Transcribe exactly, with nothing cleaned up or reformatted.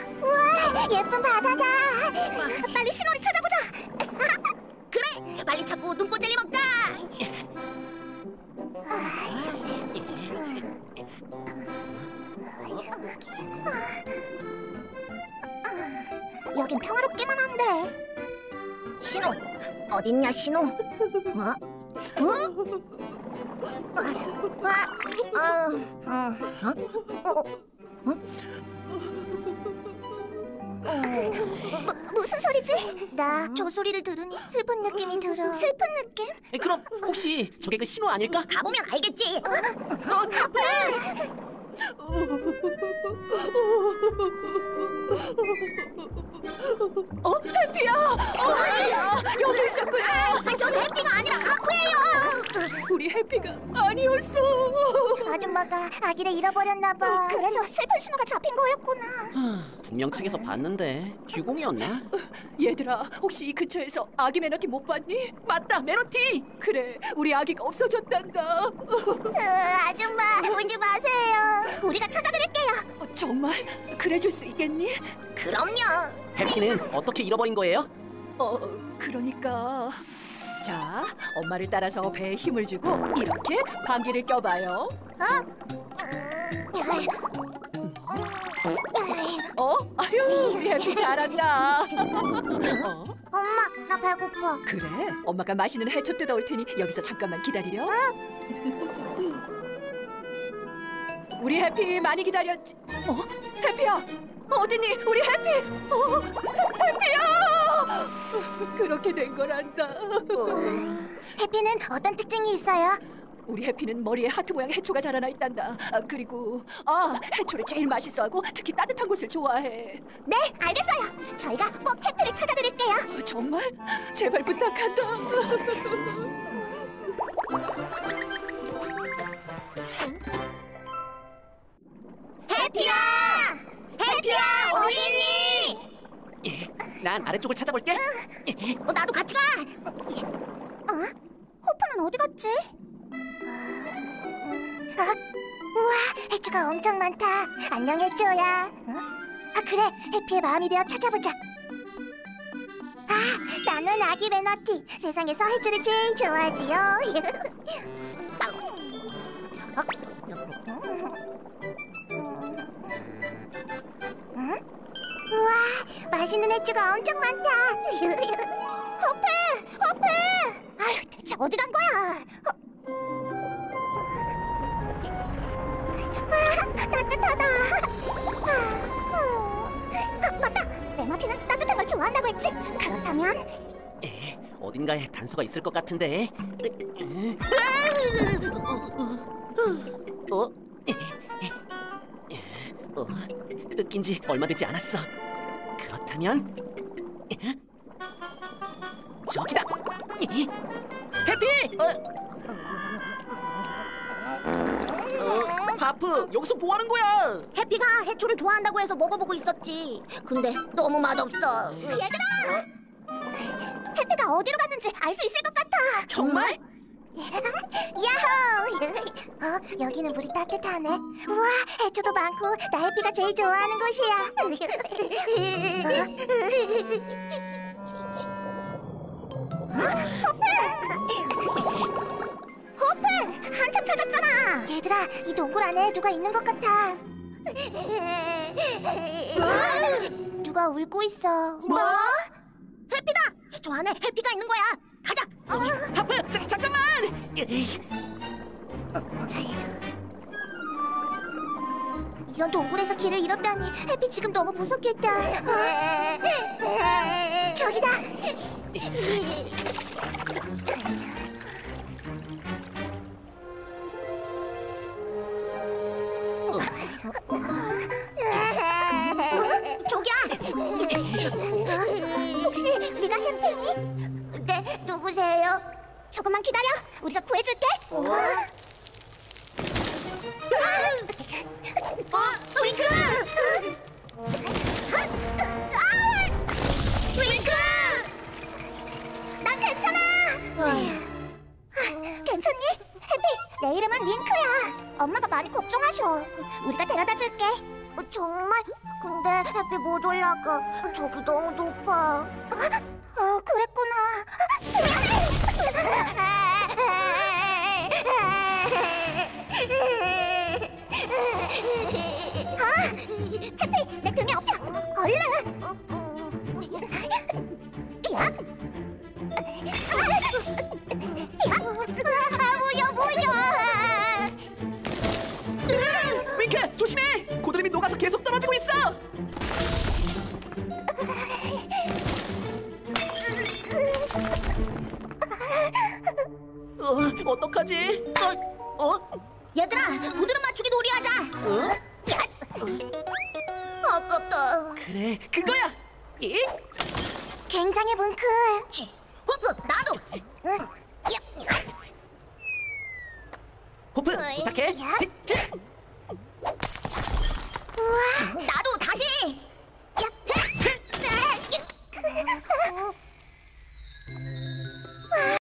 우와, 예쁜 바다다. 빨리 신호를 찾아보자. 그래, 빨리 찾고 눈꽃 젤리 먹자. 여긴 평화롭기만 한데. 신호, 어딨냐 신호? 어? 어? 아, 아, 어, 어? 어? 무, 무슨 소리지? 나 저 소리를 들으니 슬픈 느낌이 들어. 슬픈 느낌? 에, 그럼 혹시 저게 그 신호 아닐까? 가보면 알겠지. 어, 카페! 어, 해피야! 어, 여기 있었구나! 전 해피가 아니라 하프예요. 우리 해피가 아니었어. 아줌마가 아기를 잃어버렸나 봐. 그래서 슬픈 신호가 잡힌 거였구나. 분명 책에서 봤는데 듀공이었나? 얘들아, 혹시 이 근처에서 아기 매너티 못 봤니? 맞다, 매너티! 그래, 우리 아기가 없어졌단다. 으, 아줌마 울지 마세요. 우리가 찾아드릴게요. 어, 정말? 그래줄 수 있겠니? 그럼요. 해피는 어떻게 잃어버린 거예요? 어, 그러니까 자, 엄마를 따라서 배에 힘을 주고 이렇게 방귀를 껴봐요. 어? 아유, 우리 해피 잘한다. 어? 엄마, 나 배고파. 그래, 엄마가 맛있는 해초 뜯어올 테니 여기서 잠깐만 기다리렴. 우리 해피 많이 기다렸지? 어? 해피야! 어디니? 우리 해피! 어, 해피야! 그렇게 된 거란다. 해피는 어떤 특징이 있어요? 우리 해피는 머리에 하트 모양 해초가 자라나 있단다. 아, 그리고 아, 해초를 제일 맛있어하고 특히 따뜻한 곳을 좋아해. 네, 알겠어요. 저희가 꼭 해피를 찾아드릴게요. 어, 정말? 제발 부탁한다. 해피야! 해피야, 어디 있니? 예, 난 아래쪽을 찾아볼게. 어, 나도 같이 가. 어? 호프는 어디 갔지? 아, 우와, 해초가 엄청 많다. 안녕, 해초야. 어? 아, 그래, 해피의 마음이 되어 찾아보자. 아, 나는 아기 매너티. 세상에서 해초를 제일 좋아하지요. 응? 우와, 맛있는 해초가 엄청 많다. 호프! 호프! 아유, 대체 어디 간 거야? 아, 따뜻하다. 아, 아, 맞다. 매너티는 따뜻한 걸 좋아한다고 했지? 그렇다면 에, 어딘가에 단서가 있을 것 같은데. 어? 어? 뜯긴 지 얼마 되지 않았어. 그렇다면 저기다. 해피! 어? 어, 하프, 여기서 뭐 하는 거야? 해피가 해초를 좋아한다고 해서 먹어보고 있었지. 근데 너무 맛없어. 얘들아! 해피가 어디로 갔는지 알 수 있을 것 같아. 정말? 야호! 어, 여기는 물이 따뜻하네. 우와, 해초도 많고 나 해피가 제일 좋아하는 곳이야. 호프! 호프! 한참 찾았잖아. 얘들아, 이 동굴 안에 누가 있는 것 같아. 누가 울고 있어. 뭐? 해피다! 저 안에 해피가 있는 거야. 가자. 어. 하프, 자, 잠깐만. 이런 동굴에서 길을 잃었다니 해피 지금 너무 무섭겠다. 어? 저기다. 어? 저기야. 혹시 네가 해피니? 네, 누구세요? 조금만 기다려. 우리가 구해줄게. 어? 어, 윙크! 윙크! 난 괜찮아. 괜찮니? 해피, 내 이름은 윙크야. 엄마가 많이 걱정하셔. 우리가 데려다 줄게. 정말? 근데 햇빛 못 올라가. 저기 너무 높아. 어, 그랬구나. 아, 햇빛 내 등에 업혀. 얼른. 야! 야! 뭐야 뭐야! 윙크 조심해. 고드름이 녹아서 계속 떨어지고 있어. 어, 어떡하지? 어, 어, 얘들아, 고드름 맞추기 놀이하자. 어? 야! 아깝다. 그래, 그거야. 이? 굉장해, 뭉크. 호프, 나도. 응. 야! 호프 어이, 부탁해. 야. 히, 치.